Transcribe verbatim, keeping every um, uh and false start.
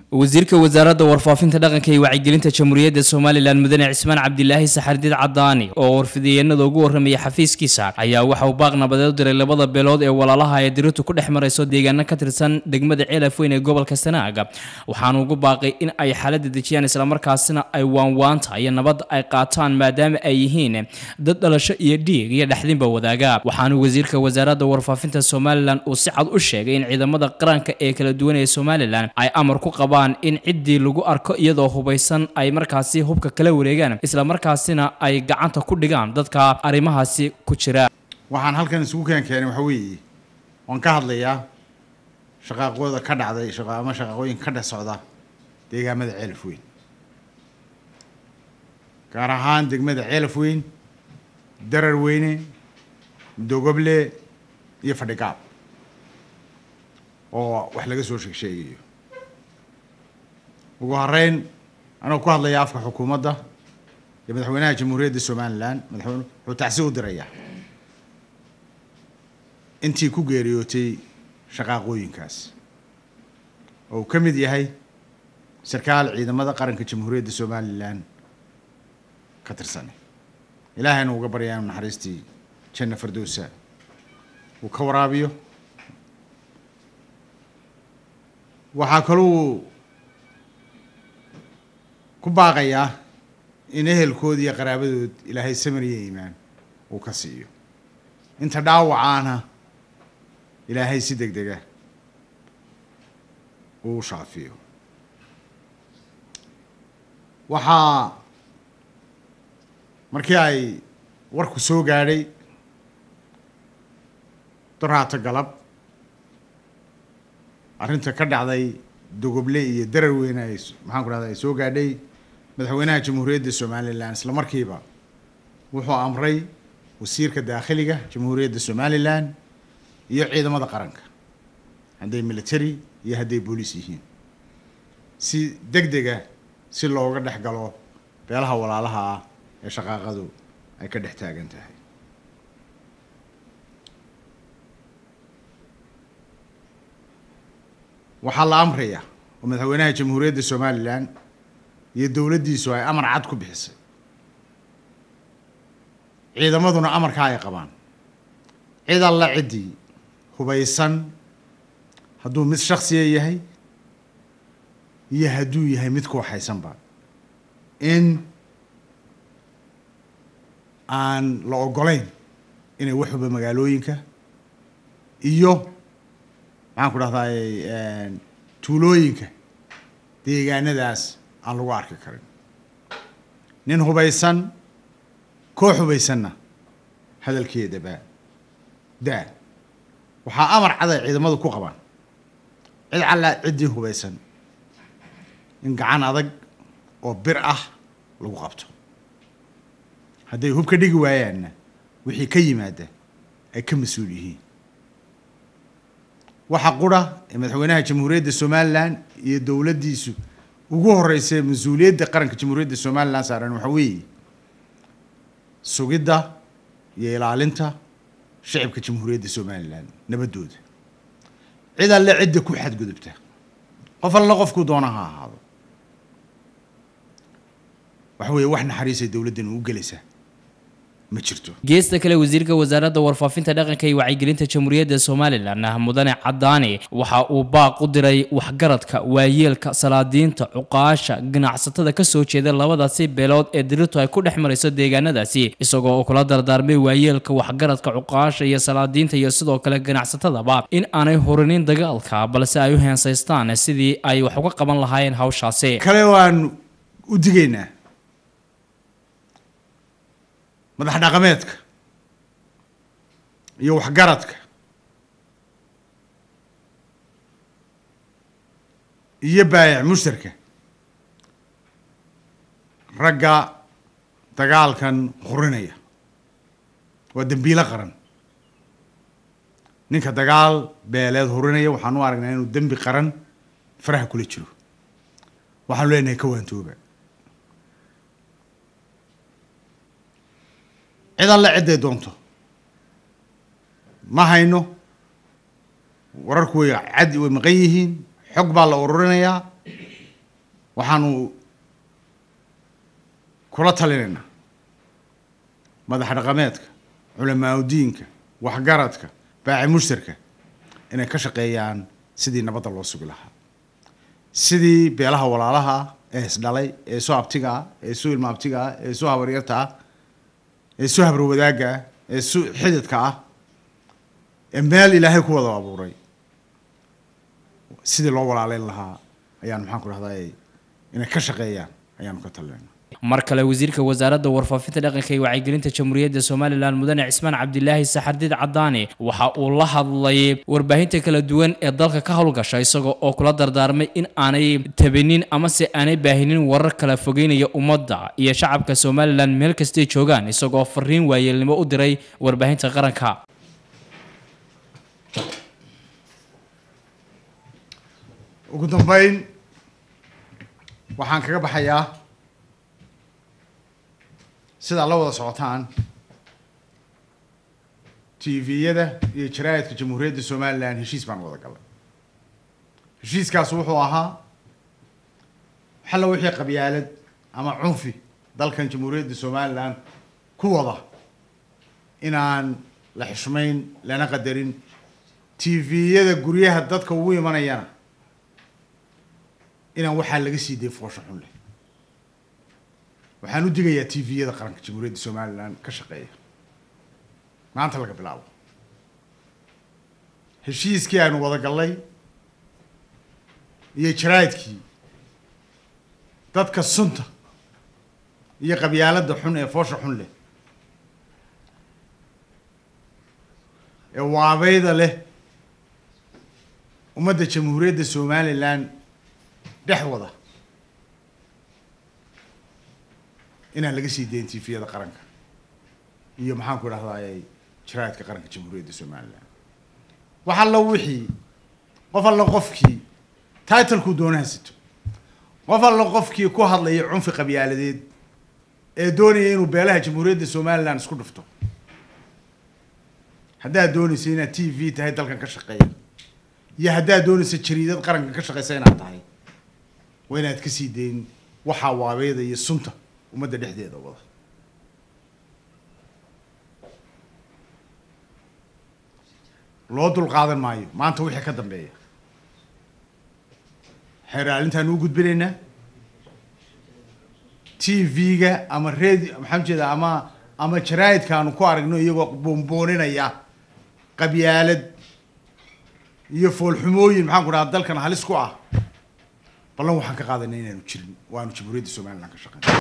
wasiirka wasaaradda warfaafinta dhaqanka iyo wacyigelinta jamhuuriyadda Soomaaliland mudane Cismaan Cabdilaahi Saxardiid Cadaani oo warfidiyeenada ugu warramaya xafiiskiisa ayaa waxa uu baaq nabadeed u diray labada beelood ee walaalaha ee dirirtu ku dhex marayso deegaano ka tirsan degmada Ceelafweyn ee gobolka Sanaag waxaana ugu baaqay in ay xaaladda dejiyaan isla markaasina ay waanwaanta iyo nabad ay qaataan maadaama ay yihiin dad dhalasho iyo dhiig iyo dhaxdinba wadaaga waxaana wasiirka wasaaradda warfaafinta Soomaaliland uu si cad u sheegay in ciidamada qaranka ee kala duwan ee Soomaaliland ay amar ku qabaan in ciddii lagu arko iyadoo hubaysan ay markaasi hubka kala wareegaan isla markaasina ay gacanta ku dhigaan dadka arimahaasi ku jira waxaan halkan isugu keenay waxa weeye waan ka hadlayaa shaqaqooda ka dhacday shaqaamo shaqooyin ka dhasocda deegaamada Ceelafweyn gaar ahaan degmada Ceelafweyn Dararweyne Dogoble iyo Fadhigaab oo wax laga soo sheegayo ugu horeyn anoo ku hadlaya afka xukuumadda iyo madaxweynaha jamhuuriyadda Soomaaliland madaxweynuhu wuxuu tacsiin u dirayaa intii ku geeriyootay shaqaqooyinkaas oo ka mid yahay sarkaal ciidamada qaranka jamhuuriyadda Soomaaliland ka tirsan ilaahayna uga baryaan naxariistii janna firdawsa uu ka waraabiyo waxa kaloo ku baaqaya in ehelkood iyo qaraabadood ilaahay samir iyo iimaan uu ka siiyo inta dhaawacaana ilaahay si degdeg ah uu shaafiyo waxa markii ay warku soo gaadhay daraata galab arrinta ka dhacday Dogoble iyo Dararweyne ay maxaan ku raadayay soo gaadhay madaxweynaha jamhuuriyadda Soomaaliland isla markiiba wuxuu amray wasiirka dakhliga jamhuuriyadda Soomaaliland iyo ciidamada qaranka haday military iyo haday police yihiin si degdeg ah si looga dhex galo beelaha walaalaha ah ee shaqaqadu ay ka dhex taagan tahay waxa la amraya oo madaxweynaha jamhuuriyadda Soomaaliland iyo dawladdiisu ay amar cad ku bixisay ciidamaduna amarka ay qabaan cid alla cidii hubaysan hadduu mid shakhsiya yahay iyo hadduu yahay mid ku waxaysan ba in aan la ogolayn inay waxba magaalooyinka iyo maxaan ku dhahday tuulooyinka deegaanadaas aan lagu arki karin nin hubaysan koox hubaysanna hadalkeedaba daa waxaa amar cad ay ciidamadu ku qabaan cid alla ciddii hubaysan in gacan adag oo bir ah lagu qabto hadday hubka dhigi waayaanna wixii ka yimaada ay ka mas'uul yihiin waxa qura ee madaxweynaha jamhuuriyadda Soomaaliland iyo dawladdiisu ugu horeysay mas'uuliyadda qaranka jamhuuriyadda Soomaaliland saaran waxa weeye sugidda iyo ilaalinta shacabka jamhuuriyadda Soomaaliland nabadooda cid alle cidda ku xadgudubta qof alla qofku doona ha ahaado waxa weeye wax naxariis ay dawladdan u galaysaa ma jirto geesta kale wasiirka wasaaradda warfaafinta dhaqanka iyo wacyigelinta jamhuuriyadda Soomaaliland mudane Cadaani waxa uu baaq u diray waxgaradka waayeelka salaadiinta cuqaasha ganacsatada ka soo jeeda labadaasi beelood ee dirirtu ay ku dhex marayso deegaanadaasi isagoo kula dardaarmay waayeelka waxgaradka cuqaasha iyo salaadiinta iyo sidoo kale ganacsatadaba in aanay horinin dagaalka balse ay u heensaystaan sidii ay wax uga qaban lahaayeen hawshaasi kale waan u digaynaa madax dhaqameedka iyo waxgaradka iyo baayac mushtarka ragga dagaalkan hurinaya waa dambiile qaran ninka dagaal beeleed hurinaya waxaan u aragnaa inuu dambi qaran faraha kula jiro waxaan leenahay ka waantooba cid alla ciday doonto ما هينو ورركو عد ومقيهين حق بالله وررنا waxaanu kula talinayna madax dhaqameedka culamaa diinka waxgaradka baaci mushtarka inay ka shaqeeyaan sidii nabadda loo sugi lahaa sidii beelaha walaalaha ee isdhalay ee soo abtiga ee soo ilma abtiga ee soo habaryarta ee soo habro wadaaga ee soo xididka ah ee meel ilaahay ku wada abuuray sidii loo walaaleyn lahaa ayaan maxaan ku rahdaa inay ka shaqeeyaan ayaan ka talinaynaa mar kale wasiirka wasaaradda warfaafinta dhaqanka iyo wacyigelinta jamhuuriyadda Soomaaliland mudane Cismaan Cabdilaahi Saxardiid Cadaani waxa uu la hadlay warbaahinta kala duwan ee dalka ka howlgasha isagoo oo kula dardaarmay in aanay tabinin ama se aanay baahinin warar kala fogeynaya ummadda iyo shacabka Soomaaliland meel kasta ay joogaan isagoo fariin waayeelnimo u diray warbaahinta qaranka ugu dambeyn waxaan kaga baxayaa sida la wada socotaan T V-yada iyo jaraa'idka jamhuuriyadda Soomaaliland heshiis baan wada galay heshiiskaas wuxuu ahaa xal wixii qabyaalad ama cunfi dalkan jamhuuriyadda Soomaaliland ku wada inaan la xishmayn lana qadarin T V-yada guryaha dadka ugu imanayana inaan waxa laga sii deey foosho xun leh waxaan u digayaa T V-yada qaranka jamhuuriyadda Soomaaliland ka shaqeeya maanta laga bilaabo heshiiskii aanu wada galay iyo jaraa'idkii dadka sunta iyo qabyaaladda xun ee foosho xun leh ee waabayda leh ummadda jamhuuriyadda Soomaaliland dhex wada inaan laga sii deyn T V-yada qaranka iyo maxaan ku rahdaa jaraa'idka qaranka jamhuuriyadda Soomaaliland waxa la wixii qof alla qofkii title-ku doonaha sito qof alla qofkii ku hadlay cunfi qabyaaladeed ee doonaya inuu beelaha jamhuuriyadda Soomaaliland isku dhufto haddaa doonaysa inaad T V tahay dalkan ka shaqeeya iyo haddaa doonaysa jariidad qaranka ka shaqeysa inaad tahay waa inaad ka sii deyn waxa waabeeda iyo sunta ummadda dhexdeeda wada loo dul qaadan maayo maanta wixii ka dambeeya xeeraalintaan u gudbinaynaa T V-ga ama radio maxaan jeedaa ama ama jaraa'idka aanu ku aragno iyagoo boonbooninaya qabyaalad iyo foolxumooyin maxaan ku dhahaa dalkan halis ku ah ballan waxaan ka qaadanay inaanu jirin waanu jamhuuriyadda Soomaaliland ka shaqeynaa